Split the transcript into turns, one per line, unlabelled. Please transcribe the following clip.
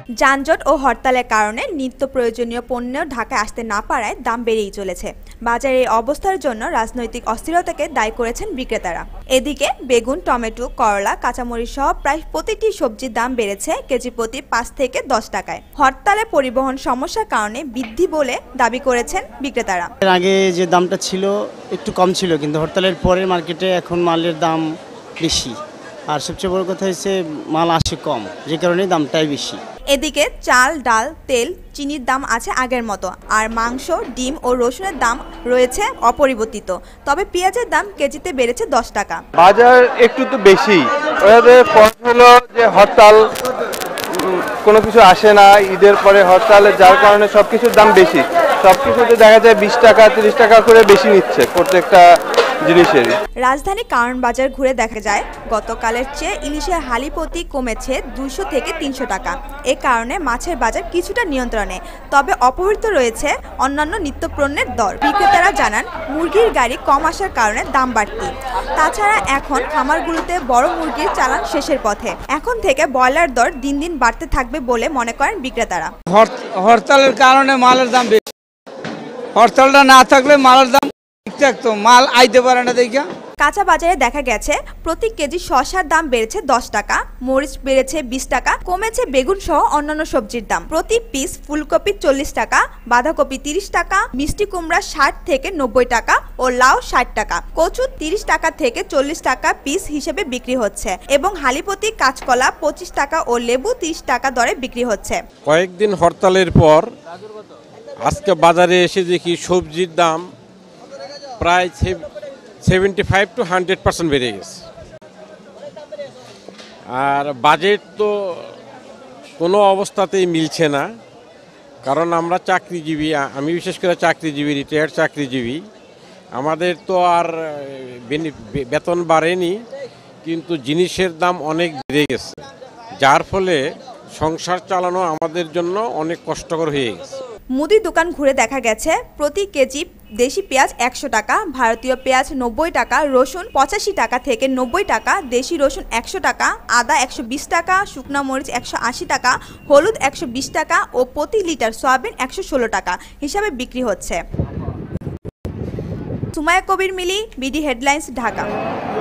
যানজট ও হরতালের কারণে নিত্য প্রয়োজনীয় পণ্য ঢাকায় আসতে না পারায় দাম বেড়েই চলেছে। বাজারে এই অবস্থার জন্য রাজনৈতিক অস্থিরতাকে দায়ী করেছেন বিক্রেতারা। এদিকে বেগুন, টমেটো, করলা, কাঁচামরিচ সহ প্রায় প্রতিটি সবজির দাম বেড়েছে কেজি প্রতি 5 থেকে 10 টাকায়। হরতালে পরিবহন সমস্যার কারণে বৃদ্ধি বলে দাবি করেছেন বিক্রেতারা।
এর আগে যে দামটা ছিল একটু কম ছিল, কিন্তু হরতালের পরে মার্কেটে এখন মালের দাম বেশি, আর সবচেয়ে বড় কথা হচ্ছে মাল আসে কম, যে কারণে দামটাই বেশি।
এদিকে চাল, ডাল, তেল, চিনির দাম আছে আগের মতো, আর মাংস, ডিম ও রসুনের দাম রয়েছে অপরিবর্তিত। তবে পেঁয়াজের দাম কেজিতে বেড়েছে 10 টাকা।
বাজার একটু তো বেশি, ওদের হলো যে হরতাল, কোনো কিছু আসে না ঈদের পরে হরতালে, যার কারণে সবকিছুর দাম বেশি। সবকিছুতে দেখা যায় 20 টাকা 30 টাকা করে বেশি নিচ্ছে প্রত্যেকটা জিনিসেরই।
রাজধানী কারণ বাজার ঘুরে দেখা যায় গতকালের চেয়ে ইলিশের হালি প্রতি কমেছে 200 থেকে 300 টাকা। এ কারণে মাছের বাজার কিছুটা নিয়ন্ত্রণে, তবে অপহৃত রয়েছে অন্যান্য নিত্যপণ্যের দর। বিক্রেতারা জানান মুরগির গাড়ি কম আসার কারণে দাম বাড়তি। তাছাড়া এখন খামারগুলোতে বড় মুরগির চালান শেষের পথে। এখন থেকে ব্রয়লার দর দিন দিন বাড়তে থাকবে বলে মনে করেন বিক্রেতারা।
হরতালের কারণে মালের দাম বেশি, হরতালটা না থাকলে মালের দাম ঠিক থাকতো, মাল আইতে পারে না দেখা।
কাঁচা বাজারে দেখা গেছে প্রতি কেজি শসার দাম বেড়েছে 10 টাকা, মরিচ বেড়েছে 20 টাকা, কমেছে বেগুন সহ অন্যান্য সবজির দাম। প্রতি পিস ফুলকপি 40 টাকা, বাঁধাকপি 30 টাকা, মিষ্টি কুমড়া 60 থেকে 90 টাকা ও লাউ 60 টাকা। কচু 30 টাকা থেকে 40 টাকা পিস হিসেবে বিক্রি হচ্ছে এবং হালিপতি কাঁচকলা 25 টাকা ও লেবু 30 টাকা দরে বিক্রি হচ্ছে।
কয়েকদিন হরতালের পর আজকে বাজারে এসে দেখি সবজির দাম প্রায় 75 to 100% বেড়ে গেছে। আর বাজেট তো কোনো অবস্থাতেই মিলছে না, কারণ আমরা চাকরিজীবী, আমি বিশেষ করে চাকরিজীবী, রিটায়ার্ড চাকরিজীবী। আমাদের তো আর বেতন বাড়েনি, কিন্তু জিনিসের দাম অনেক বেড়ে গেছে, যার ফলে সংসার চালানো আমাদের জন্য অনেক কষ্টকর হয়ে গেছে।
মুদি দোকান ঘুরে দেখা গেছে প্রতি কেজি দেশি পেঁয়াজ 100 টাকা, ভারতীয় পেঁয়াজ 90 টাকা, রসুন 85 টাকা থেকে 90 টাকা, দেশি রসুন 100 টাকা, আদা 120 টাকা, শুকনা মরিচ 180 টাকা, হলুদ 120 টাকা ও প্রতি লিটার সয়াবিন 116 টাকা হিসাবে বিক্রি হচ্ছে। Sumaiya Kabir Mili, BD headlines, Dhaka.